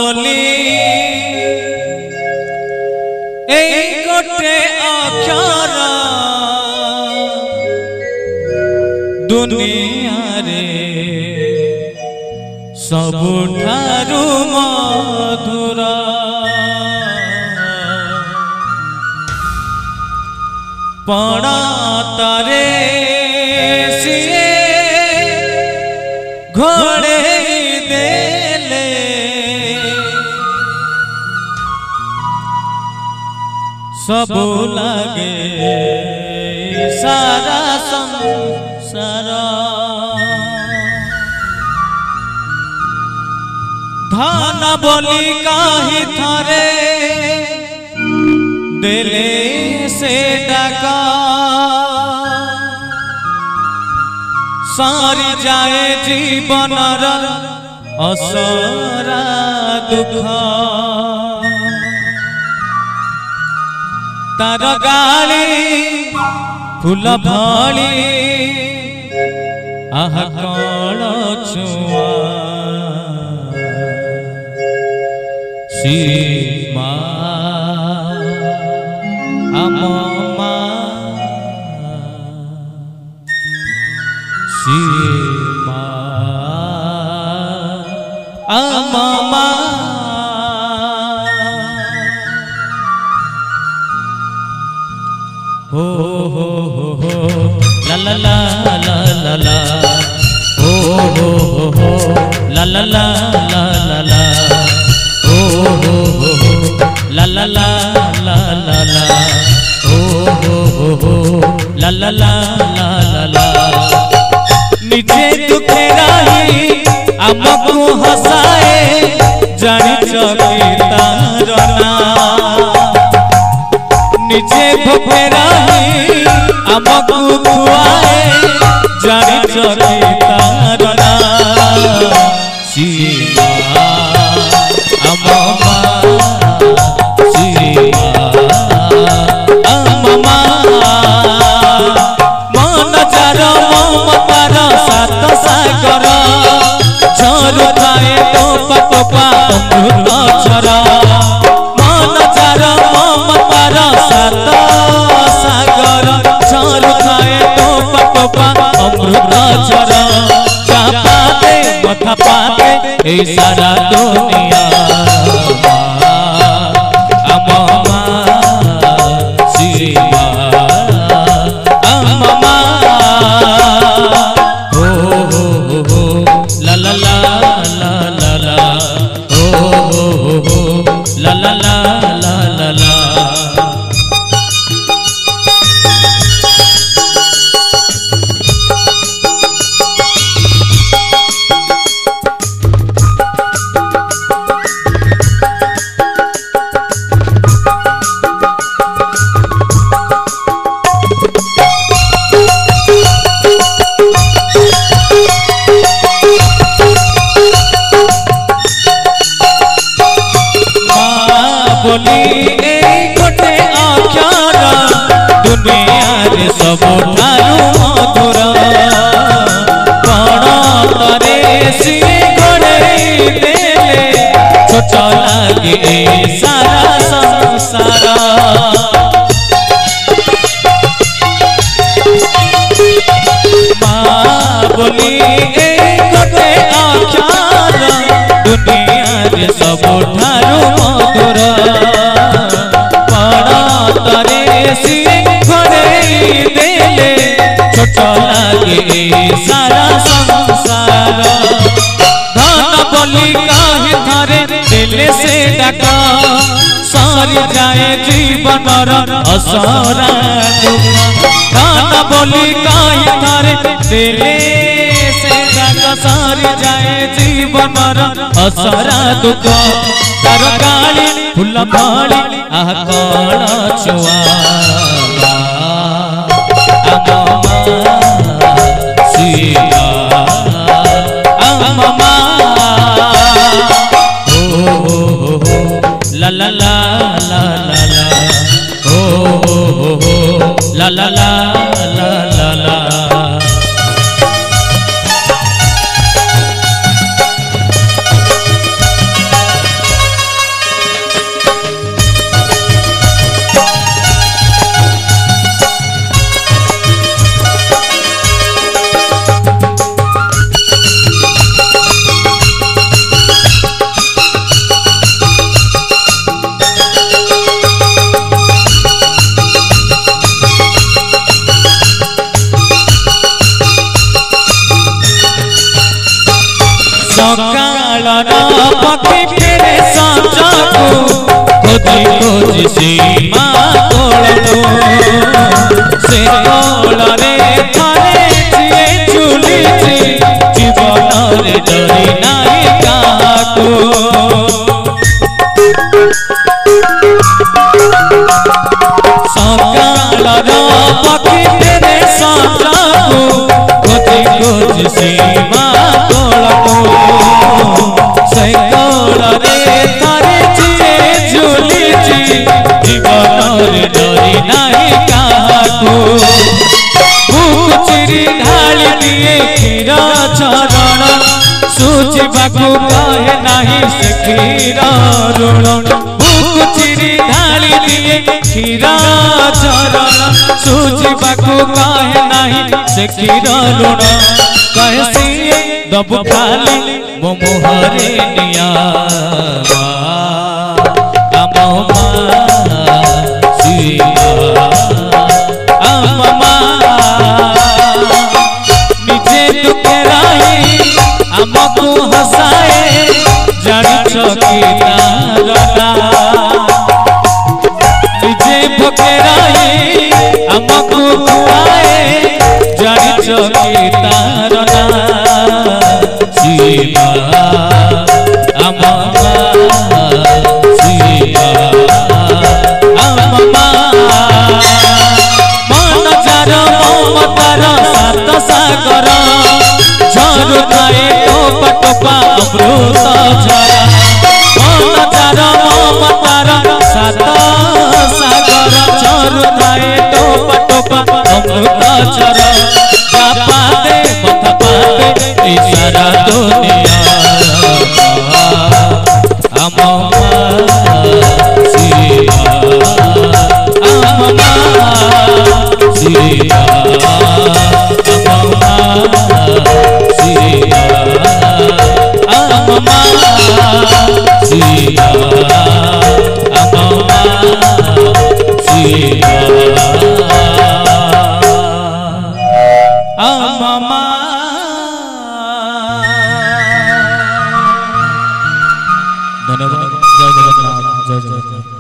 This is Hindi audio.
बोली गोटे अक्षर दुनिया रे सबुठारु मधुर पड़ातारे सिए घोड़े देले सब लगे सारा संसार धन बोली काही थरे दिले से डाका सारी जाए जीवन असरा दुख तार गाली फूल भली आह कण छुआ सीमा अम्मा सीमा अम्मा हो ला ला ला ला ला ला हो ला ला ला ला ला ला हो ला ला ला ला ला ला हो ला ला ला ला ला निजे दुखे रही आमको हसाए जानी चकी तार ना निजे भूखे रही आमको खुआए जानी चकी तार ना सीमा अम्मा सीमा अम्मा मन चार ममतार सात सागर झरू थाए टोपा टोपा अमृत झर मन चार ममतार सात सागर झरू थाए टोपा टोपा अमृत झर चापा दे मथा पाते ए सारा दुनिया अम्मा सीमा अम्मा हो ला ला ला ला ला ला हो ला ला ला ला ला ला गोटे अक्षर दुनिया रे सबुठारु मधुर पड़तरे सिए घोड़े देले छोट लागे सारा संसार माँ बोली गोटे अक्षर दुनिया रे सबुठारु मधुर देले छोट लागे सारा संसार धन बोली काही थरे दिले से डाका सारी जाए जीवन असरा दुख धन बोली काही थरे दिले से डाका सारी जाए जीवन असरा दुख तार गाली फूल भली आह कण छुआ सीमा अम्मा हो ला ला ला ला ला ला हो ला ला ला ला ला ला सीमा कोलू से कोलरे थारे जिए झुलिछि जीवन रे डरी नाही काको सकालर पक्षी तेरे सताको खोजी खोजी सीमा कोलू से कोलरे थारे जिए झुलिछि जीवन रे डरी नाही काको बुक चिरी ढाली दिए क्षीर चरण सुझिबाकू कहे नाही से क्षीर ऋण बुक चिरी ढाली दिए क्षीर चरण सुझिबाकू कहे नाही से क्षीर ऋण कहे सिए दबु खाली मो मुहरे निया निजे दुखे रही आमको हसाए जानिछ कि तारना निजे भोके रही आमको खुआए जानिछ कि तारना सीमा आममा सीमा आममा मन चार ममतार सात सागर झरु थाए टोपा टोपा अमृत झरा मन चार ममतार सात सागर झरु थाए टोपा टोपा अमृत झरा बापा दे मथा पाते इशारा दुनिया अम्मा सीमा अम्मा सीमा अम्मा सीमा अम्मा सीमा अम्मा सीमा अम्मा। धन्यवाद। जय जगन्नाथ। जय जय।